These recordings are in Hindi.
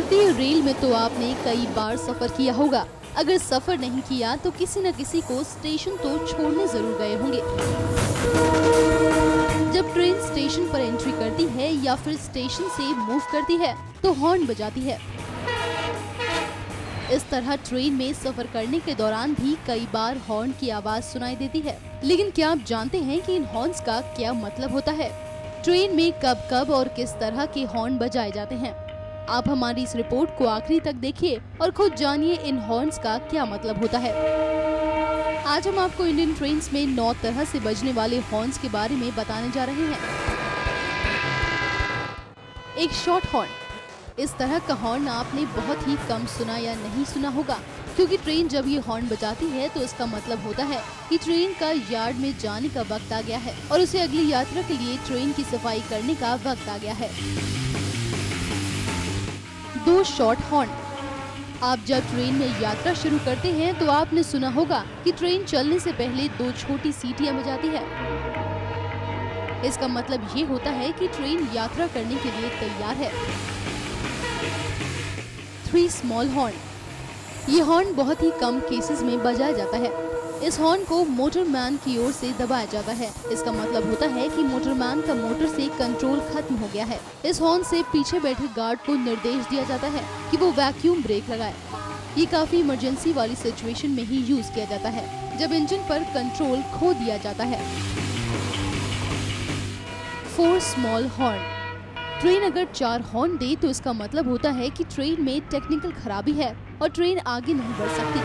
भारतीय रेल में तो आपने कई बार सफर किया होगा। अगर सफर नहीं किया तो किसी न किसी को स्टेशन तो छोड़ने जरूर गए होंगे। जब ट्रेन स्टेशन पर एंट्री करती है या फिर स्टेशन से मूव करती है तो हॉर्न बजाती है। इस तरह ट्रेन में सफर करने के दौरान भी कई बार हॉर्न की आवाज सुनाई देती है। लेकिन क्या आप जानते हैं कि इन हॉर्न्स का क्या मतलब होता है? ट्रेन में कब कब और किस तरह के हॉर्न बजाए जाते हैं? आप हमारी इस रिपोर्ट को आखिरी तक देखिए और खुद जानिए इन हॉर्न्स का क्या मतलब होता है। आज हम आपको इंडियन ट्रेन्स में 9 तरह से बजने वाले हॉर्न्स के बारे में बताने जा रहे हैं। एक शॉर्ट हॉर्न। इस तरह का हॉर्न आपने बहुत ही कम सुना या नहीं सुना होगा, क्योंकि ट्रेन जब ये हॉर्न बजाती है तो इसका मतलब होता है कि ट्रेन का यार्ड में जाने का वक्त आ गया है और उसे अगली यात्रा के लिए ट्रेन की सफाई करने का वक्त आ गया है। 2 शॉर्ट हॉर्न। आप जब ट्रेन में यात्रा शुरू करते हैं तो आपने सुना होगा कि ट्रेन चलने से पहले 2 छोटी सीटियां बजाती है। इसका मतलब ये होता है कि ट्रेन यात्रा करने के लिए तैयार है। 3 स्मॉल हॉर्न। ये हॉर्न बहुत ही कम केसेस में बजाया जाता है। इस हॉर्न को मोटरमैन की ओर से दबाया जाता है। इसका मतलब होता है कि मोटरमैन का मोटर से कंट्रोल खत्म हो गया है। इस हॉर्न से पीछे बैठे गार्ड को निर्देश दिया जाता है कि वो वैक्यूम ब्रेक लगाए। ये काफी इमरजेंसी वाली सिचुएशन में ही यूज किया जाता है, जब इंजन पर कंट्रोल खो दिया जाता है। 4 स्मॉल हॉर्न। ट्रेन अगर 4 हॉर्न दे तो इसका मतलब होता है कि ट्रेन में टेक्निकल खराबी है और ट्रेन आगे नहीं बढ़ सकती।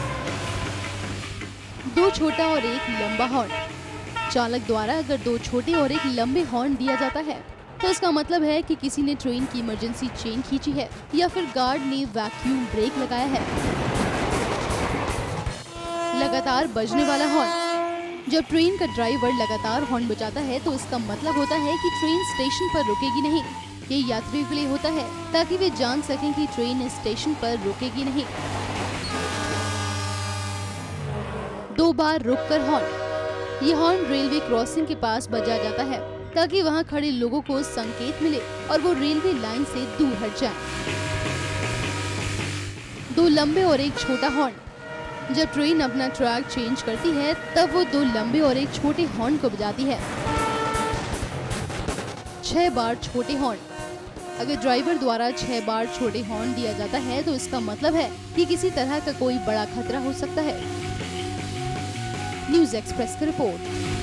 2 छोटा और 1 लंबा हॉर्न। चालक द्वारा अगर 2 छोटे और 1 लंबे हॉर्न दिया जाता है तो इसका मतलब है कि किसी ने ट्रेन की इमरजेंसी चेन खींची है या फिर गार्ड ने वैक्यूम ब्रेक लगाया है। लगातार बजने वाला हॉर्न। जब ट्रेन का ड्राइवर लगातार हॉर्न बजाता है तो इसका मतलब होता है कि ट्रेन स्टेशन पर रुकेगी नहीं। ये यात्रियों के लिए होता है ताकि वे जान सकें कि ट्रेन स्टेशन पर रुकेगी नहीं। 2 बार रुककर हॉर्न। ये हॉर्न रेलवे क्रॉसिंग के पास बजाया जाता है ताकि वहां खड़े लोगों को संकेत मिले और वो रेलवे लाइन से दूर हट जाएं। 2 लंबे और 1 छोटा हॉर्न। जब ट्रेन अपना ट्रैक चेंज करती है तब वो 2 लंबे और 1 छोटे हॉर्न को बजाती है। 6 बार छोटे हॉर्न। अगर ड्राइवर द्वारा 6 बार छोटे हॉर्न दिया जाता है तो इसका मतलब है कि किसी तरह का कोई बड़ा खतरा हो सकता है। न्यूज़ एक्सप्रेस की रिपोर्ट।